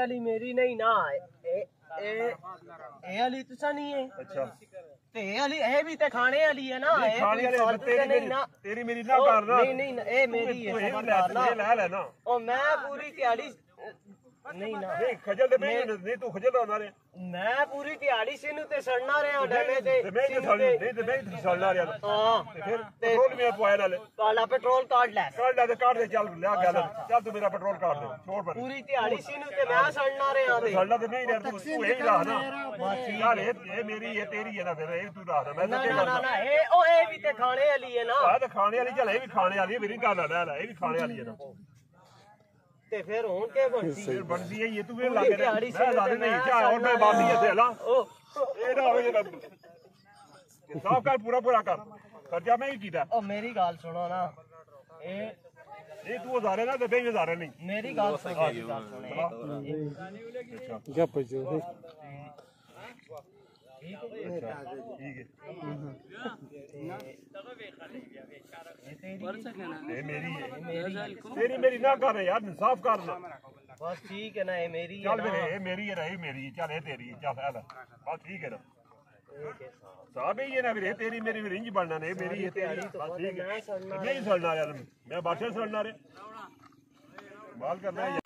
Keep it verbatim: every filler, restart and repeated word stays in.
वाली मेरी नहीं ना ए ए ए वाली तुसा नहीं है। अच्छा ते ए वाली ए भी ते खाने वाली है ना। ए खाने वाली तेरी नहीं ना, तेरी मेरी ना करना। नहीं नहीं ए मेरी है, ले ले ना। ओ मैं पूरी दिहाड़ी नहीं ना नहीं खजल ते नहीं तू खजल होना रे। मैं पूरी दिहाड़ी सिनु ते सड़ना रे डले ते मैं ते सड़ना नहीं ते मैं सड़ना रे। हां फिर पेट्रोल में पवाए डाले काला पेट्रोल काट ले काट ले काट दे चल ले गल चल तू मेरा पेट्रोल काट दे छोड़ पर पूरी दिहाड़ी सिनु ते मैं सड़ना रे आ सड़ना ते नहीं रे तू तू यही रहा ना बस यार ये मेरी ये तेरी है ना फिर ये तू रहा मैं ना ना ना ए ओ ए भी ते खाने वाली है ना। हां ते खाने वाली चल ये भी खाने वाली मेरी गल ले ले ये भी खाने वाली है ना ते फिर हुन के बनदी फिर बनदी है ये तू वे लागे मैं लागे नहीं क्या और मैं बात ही है ला ओ ए ना हो ये साफ कर पूरा पूरा कर खर्चा मैं ही कीता। ओ मेरी गल सुनो ना ए ये तू हजारे ना ते बे हजारे नहीं मेरी गल सुनो क्या पजो ठीक है ये मेरी है तेरी मेरी ना कर यार इंसाफ करना बस ठीक है ना ये मेरी है चल ये मेरी है रही मेरी चल ये तेरी है चल बस ठीक है ना साहब ये ना फिर तेरी मेरी भी रिंज बनना नहीं मेरी है तेरी बस ठीक है नहीं सड़ना यार मैं बादशाह सड़ना रे बाल करना है।